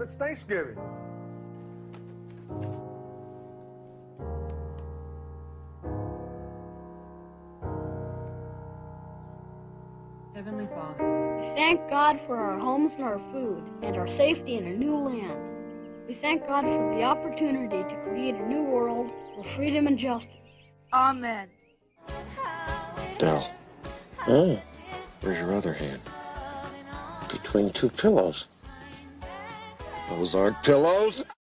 but it's Thanksgiving. Heavenly Father, we thank God for our homes and our food and our safety in a new land. We thank God for the opportunity to create a new world for freedom and justice. Amen. Del. Oh, where's your other hand? Between two pillows. Those aren't pillows.